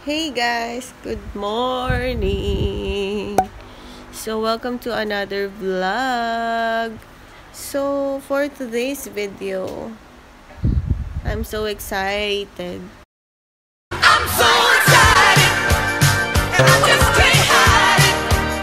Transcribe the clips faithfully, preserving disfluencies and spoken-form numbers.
Hey guys, good morning. So welcome to another vlog. So for today's video, I'm so excited. I'm so excited, and I just can't hide it.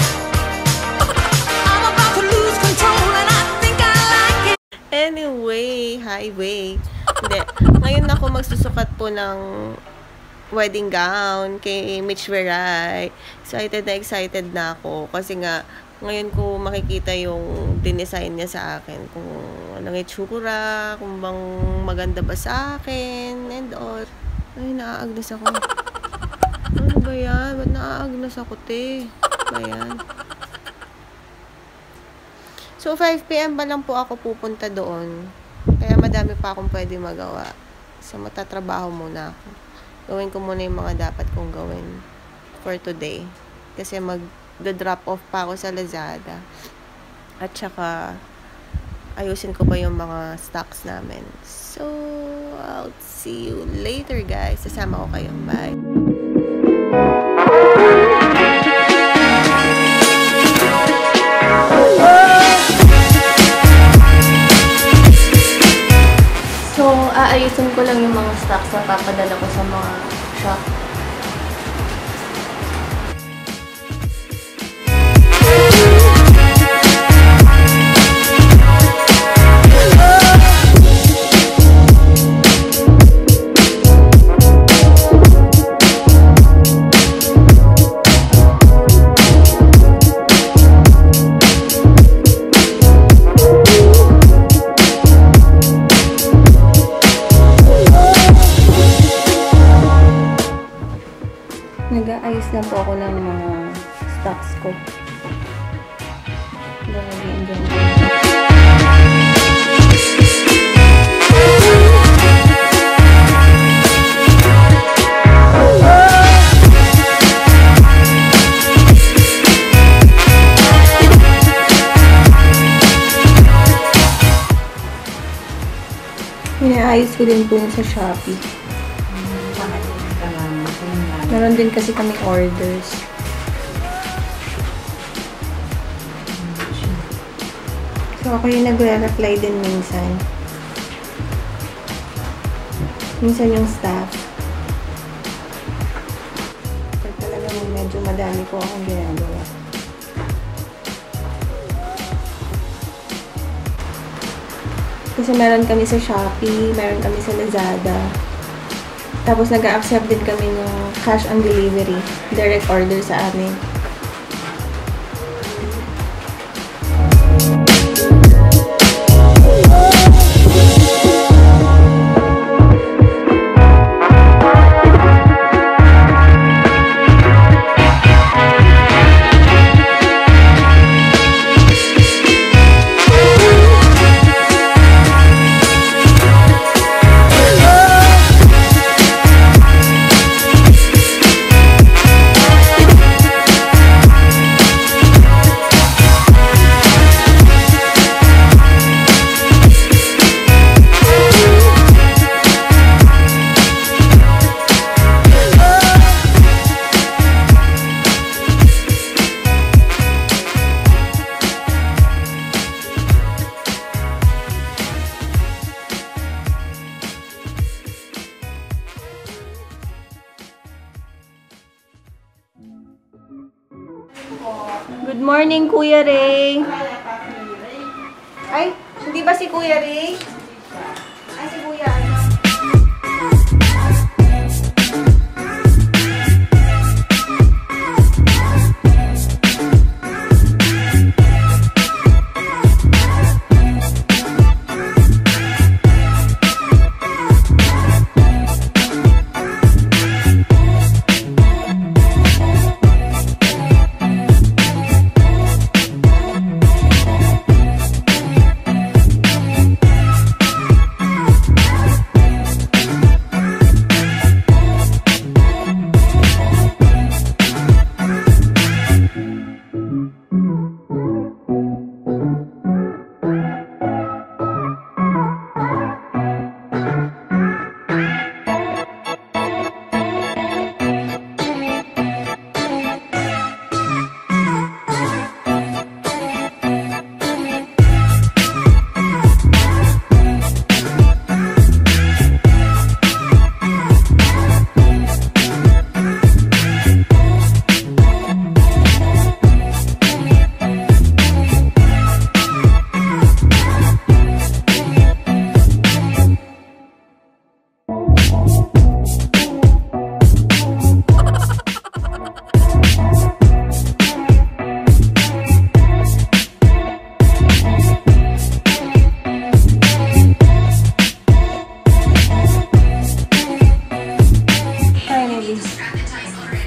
I'm about to lose control, and I think I like it. Anyway, highway. Hindi. Ngayon ako magsusukat po ng wedding gown kay Mitch Veray. Excited na excited na ako. Kasi nga, ngayon ko makikita yung dinesign niya sa akin. Kung anong itsura, kung bang maganda ba sa akin, and all. Ay, naaagnas ako. Ano ba yan? Ba't naaagnas ako, te? Ba yan? So, five p m ba lang po ako pupunta doon. Kaya madami pa akong pwede magawa. So, matatrabaho muna ako. Gawin ko muna yung mga dapat kong gawin for today. Kasi mag-drop off pa ako sa Lazada. At saka, ayusin ko pa yung mga stocks namin. So, I'll see you later, guys. Sasama ko kayo. Bye! So, aayusin ko lang yung mga stocks na papadala ko sa mga shop. Nag-aayos na po ako ng mga stocks ko. Lalagyan dyan. Inaayos ko din po yun sa Shopee. Meron din kasi kami orders. So, ako yung nagre-reply din minsan. Minsan yung staff. Pero talaga medyo madami po akong ginagawa. Kasi meron kami sa Shopee, meron kami sa Lazada. Tapos nag-accept din kami ng cash on delivery, direct order sa amin. Good morning, Kuya Ray. Ay, hindi ba si Kuya Ray? Ay, si Kuya ano?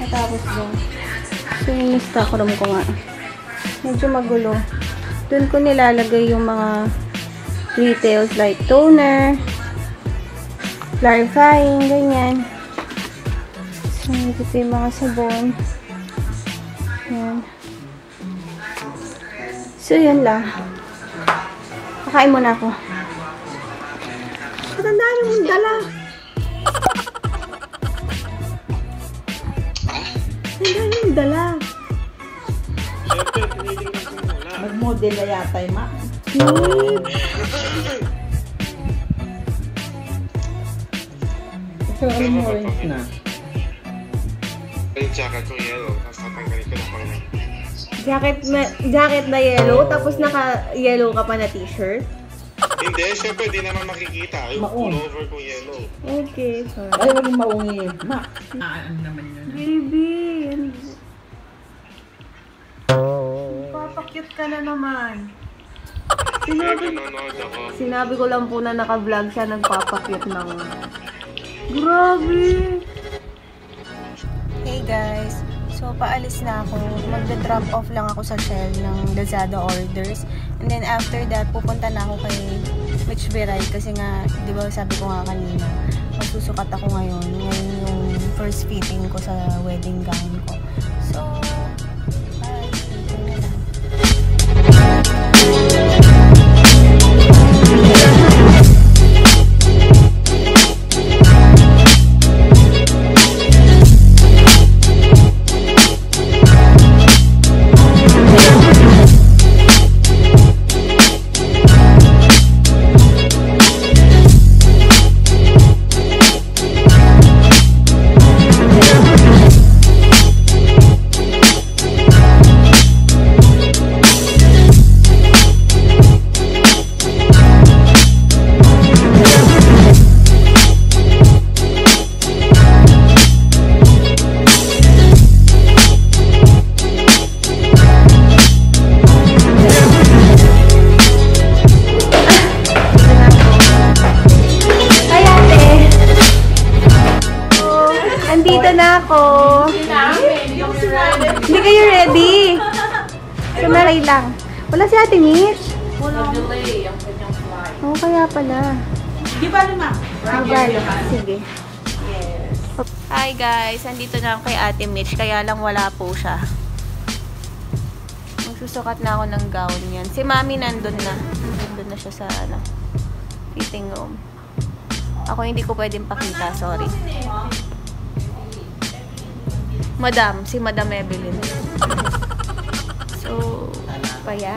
Matapos doon. So, yung stock room ko nga. Medyo magulo. Doon ko nilalagay yung mga retails like toner, clarifying, ganyan. So, ito pa yung mga sabon. Yan. So, yun lang. Kakain muna ako. Matandaan yung dala. Matandaan yung dala. Mag-model na yata yung ma. Ito, alam mo, orange na. Yung jacket ko yellow, tapos tatanggalin ko na pang Jacket na, jacket na yellow, tapos naka-yellow ka pa na t-shirt? Hindi, syempre di naman makikita. Yung Maun. pullover ko yellow. Okay, sorry. Ay, wag yung maungi. Ma. Ah, ano naman yun? Baby, papakyut ka na naman. Sinabi, nanonood ako. Sinabi ko lang po na naka-vlog siya, nagpapakyut ng... Grabe! Hey guys! So, paalis na ako. Magda-drop off lang ako sa Shell ng Lazada orders. And then after that, pupunta na ako kay Mitch Veray kasi nga, di ba sabi ko nga kanina, magsusukat ako ngayon. Ngayon yung first fitting ko sa wedding gown ko. So, bye! Ito na lang. Andito na ako. Hindi kayo ready. Sumaray lang. Wala si Ate Mitch. Wala delay ang kanyang flight. Oo, kaya pala. Di ba naman? Magalo. Sige. Yes. Hi guys, andito na ako kay Ate Mitch. Kaya lang wala po siya. Magsusukat na ako ng gown yan. Si Mami nandun na. Nandun na siya sa ano, fitting room. Ako hindi ko pwedeng pakita. Sorry. Madam, si Madam Evelyn. So, paya.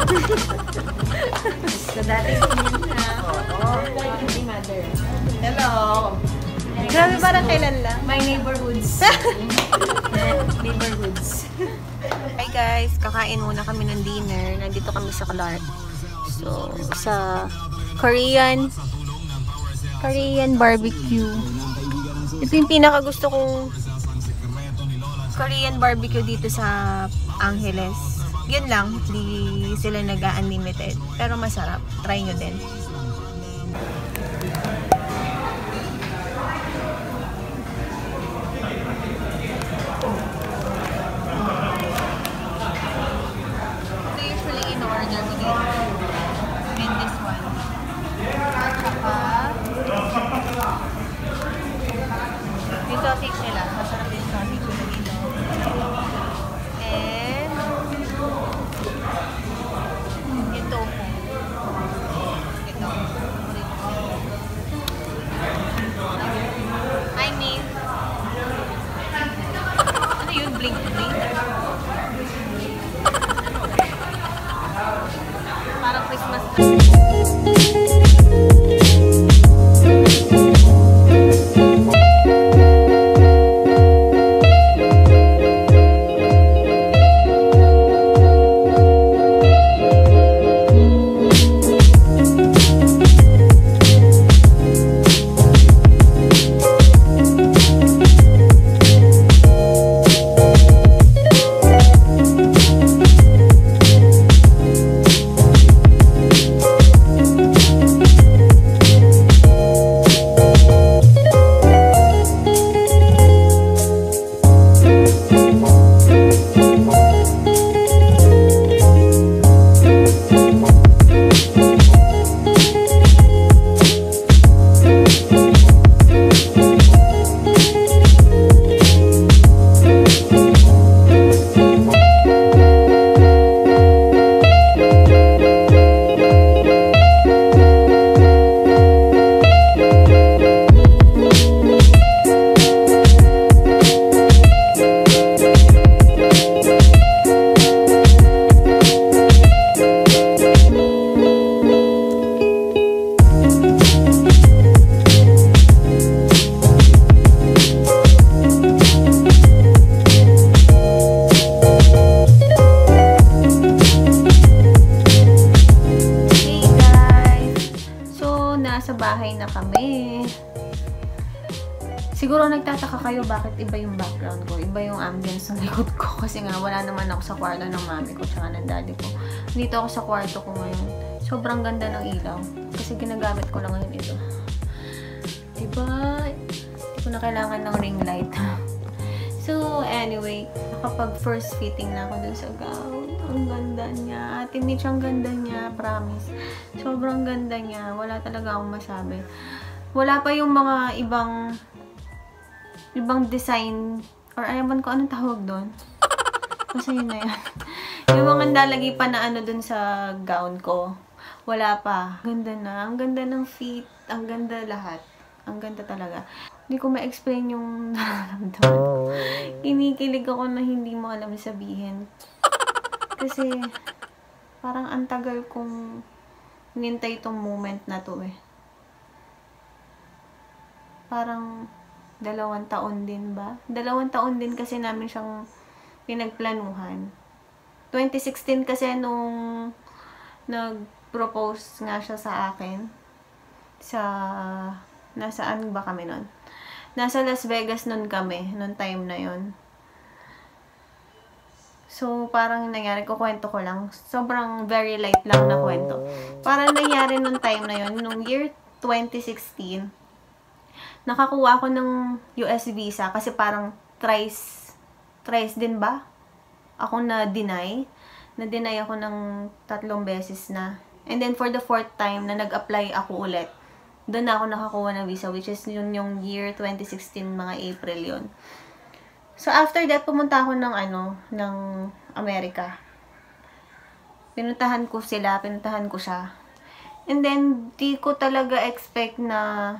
So, dati na. Si Mother. Hello! Grabe, parang kailan lang. My neighborhoods. Neighborhoods. Hi guys, kakain muna kami ng dinner. Nandito kami sa Clark. So, sa Korean Korean barbecue. Ito yung pinaka gusto kong Korean barbecue dito sa Angeles. Yun lang, hindi sila nag-unlimited. Pero masarap. Try nyo din. Ito usually in-order ko dito. And this one. Tsaka yung sausage nila. Masarap yung sausage nila dito. And yung tofu. Ito. I mean, ano yun? Blink blink? Parang Christmas tree. kayo bakit iba yung background ko, iba yung ambience ng likod ko. Kasi nga, wala naman ako sa kwarto ng mami ko tsaka ng daddy ko. Dito ako sa kwarto ko ngayon. Sobrang ganda ng ilaw. Kasi ginagamit ko lang ngayon ito. Diba? Hindi ko na kailangan ng ring light. So, anyway, nakapag first fitting na ako dun sa gown. Ang ganda niya. Ate Mitch, ang ganda niya. Promise. Sobrang ganda niya. Wala talaga akong masabi. Wala pa yung mga ibang ibang design or ayaman ko anong tawag doon. Kasi yun na yan. Yung mga nalagay pa na ano dun sa gown ko. Wala pa. Ganda na. Ang ganda ng fit. Ang ganda lahat. Ang ganda talaga. Hindi ko ma-explain yung nararamdaman. Kinikilig ako na hindi mo alam sabihin. Kasi, parang ang tagal kong nintay itong moment na to eh. Parang, dalawang taon din ba? Dalawang taon din kasi namin siyang pinagplanuhan. twenty sixteen kasi nung nag-propose nga siya sa akin. Sa, nasaan ba kami nun? Nasa Las Vegas nun kami, nung time na yon. So, parang nangyari, kukwento ko lang. Sobrang very light lang na kwento. Parang nangyari nung time na yon, nung year twenty sixteen, nakakuha ako ng U S visa kasi parang thrice, thrice din ba? Ako na-deny. Na-deny ako ng tatlong beses na. And then, for the fourth time na nag-apply ako ulit, doon na ako nakakuha ng visa, which is yun yung year twenty sixteen, mga April yun. So, after that, pumunta ako ng ano, ng Amerika. Pinuntahan ko sila, pinuntahan ko siya. And then, di ko talaga expect na,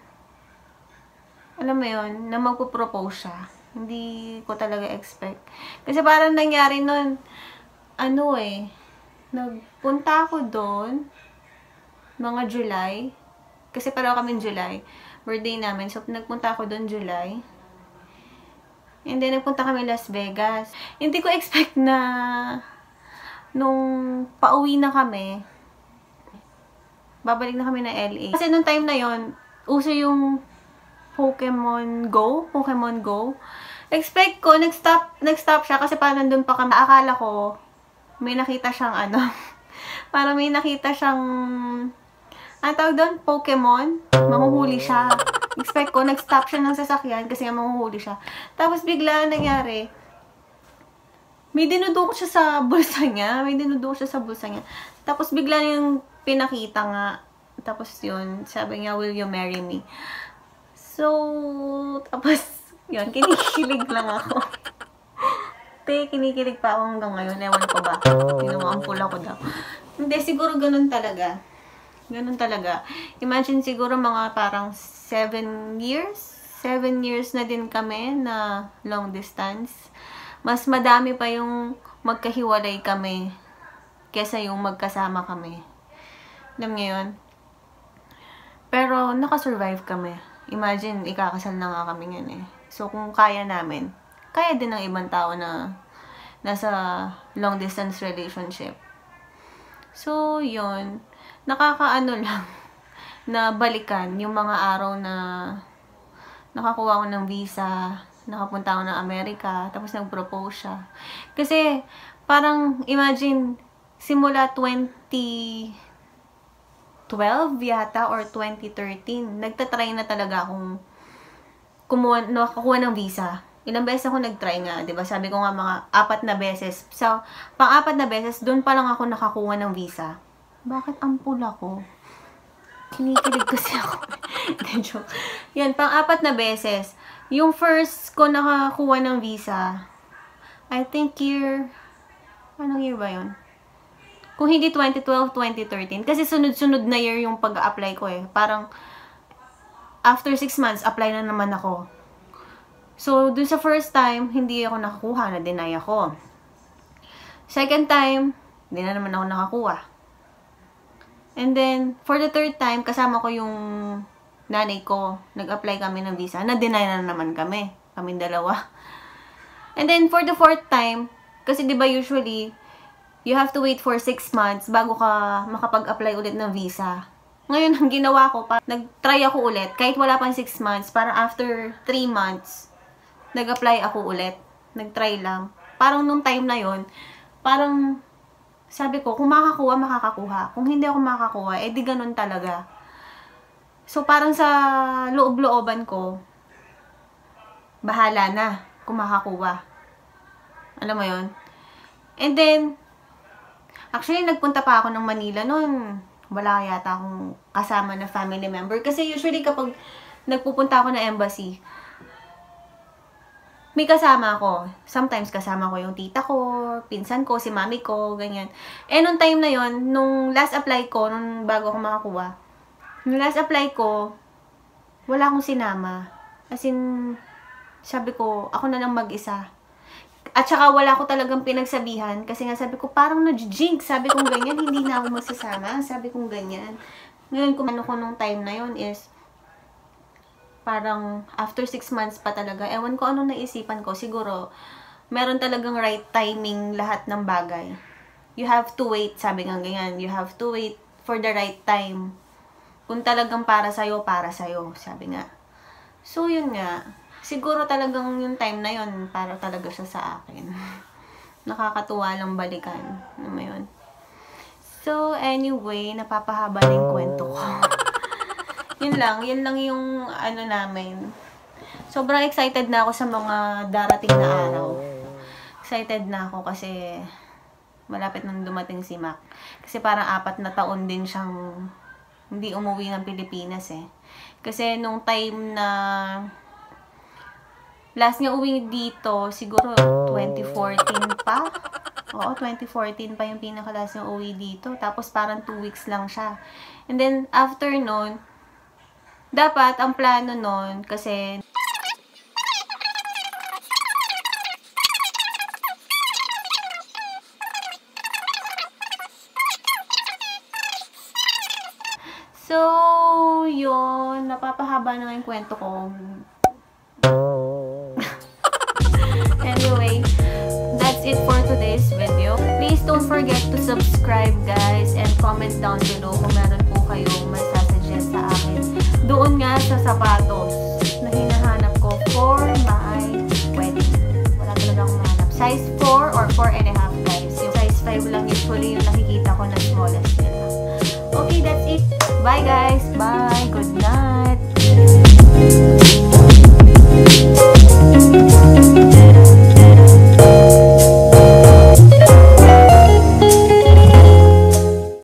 alam mo yun, na magpo-propose siya. Hindi ko talaga expect. Kasi parang nangyari nun, ano eh, nagpunta ako doon, mga July. Kasi parang kami July, birthday namin. So, nagpunta ako doon July. And then, nagpunta kami Las Vegas. Hindi ko expect na nung pauwi na kami, babalik na kami na L A. Kasi nung time na yon, uso yung Pokemon Go. Pokemon Go. Expect ko, nag-stop, nag-stop siya kasi parang nandun pa kami. Akala ko, may nakita siyang ano, parang may nakita siyang, ang tawag doon, Pokemon. Mahuhuli siya. Expect ko, nag-stop siya ng sasakyan kasi nga mahuhuli siya. Tapos bigla nangyari, may dinudukot siya sa bulsa niya. May dinudukot siya sa bulsa niya. Tapos bigla yung pinakita nga. Tapos yun, sabi niya, will you marry me? So, tapos, yun, kinikilig lang ako. Te, kinikilig pa ako hanggang ngayon. Ewan ko ba? Pinamaampul ako daw. Hindi, siguro ganun talaga. Ganun talaga. Imagine siguro mga parang seven years. Seven years na din kami na long distance. Mas madami pa yung magkahiwalay kami kesa yung magkasama kami. Alam niyo yun? Pero nakasurvive kami. Imagine, ikakasal na nga kami ngayon eh. So, kung kaya namin, kaya din ng ibang tao na nasa long distance relationship. So, yun. Nakakaano lang na balikan yung mga araw na nakakuha ko ng visa, nakapunta ako ng Amerika, tapos nag-propose siya. Kasi, parang, imagine, simula twenty twelve yata or twenty thirteen, nagtatry na talaga akong kumuha, nakakuha ng visa. Ilang beses ako nag-try nga, 'di ba? Sabi ko nga mga apat na beses. So, pang-apat na beses, doon pa lang ako nakakuha ng visa. Bakit ampul ako? Kinikilig kasi ako. Joke. Yan, pang-apat na beses. Yung first ko nakakuha ng visa, I think year, anong year ba yun? Kung hindi twenty twelve, twenty thirteen. Kasi sunod-sunod na year yung pag-apply ko eh. Parang, after six months, apply na naman ako. So, dun sa first time, hindi ako nakakuha, na-deny ako. Second time, hindi na naman ako nakakuha. And then, for the third time, kasama ko yung nanay ko. Nag-apply kami ng visa. Na-deny na naman kami. Kaming dalawa. And then, for the fourth time, kasi diba usually, you have to wait for six months bago ka makapag-apply ulit ng visa. Ngayon, ang ginawa ko, nag-try ako ulit, kahit wala pang six months, para after three months, nag-apply ako ulit. Nag-try lang. Parang nung time na yon, parang sabi ko, kung makakuha, makakakuha. Kung hindi ako makakuha, eh di ganun talaga. So, parang sa loob-looban ko, bahala na kung makakuha. Alam mo yon? And then, actually, nagpunta pa ako ng Manila noon. Wala yata akong kasama na family member. Kasi usually kapag nagpupunta ako ng embassy, may kasama ako. Sometimes kasama ko yung tita ko, pinsan ko, si mami ko, ganyan. Eh, nung time na yon, nung last apply ko, nung bago ako makakuha, nung last apply ko, wala akong sinama. As in, sabi ko, ako na lang mag-isa. At saka wala ko talagang pinagsabihan kasi nga sabi ko, parang na-jinx. Sabi kong ganyan, hindi na ako magsasama. Sabi kong ganyan. Ngayon, kung ano ko nung time na yon is, parang after six months pa talaga, ewan ko anong naisipan ko. Siguro, meron talagang right timing lahat ng bagay. You have to wait, sabi nga ganyan. You have to wait for the right time. Kung talagang para sa'yo, para sa'yo, sabi nga. So, yun nga. Siguro talagang yung time na yun, para talaga siya sa akin. Nakakatuwa lang balikan. Ano mo yun? So, anyway, napapahaba na yung kwento ko. Yun lang, yun lang yung ano namin. Sobrang excited na ako sa mga darating na araw. Excited na ako kasi malapit nang dumating si Mac. Kasi parang apat na taon din siyang hindi umuwi ng Pilipinas eh. Kasi nung time na last niya uwi dito, siguro twenty fourteen pa. Oo, twenty fourteen pa yung pinaka-last niya uwi dito. Tapos parang two weeks lang siya. And then after nun, dapat, ang plano nun, kasi so, yun, napapahaba na yung kwento ko. Anyway, that's it for today's video. Please don't forget to subscribe, guys, and comment down below kung meron po kayong masasuggest sa akin. Doon nga sa sapatos na hinahanap ko for my wedding. Wala talaga akong mahanap. Size four or four and a half, guys. Yung size five lang usually yung nakikita ko na smallest nila. Okay, that's it. Bye, guys. Bye.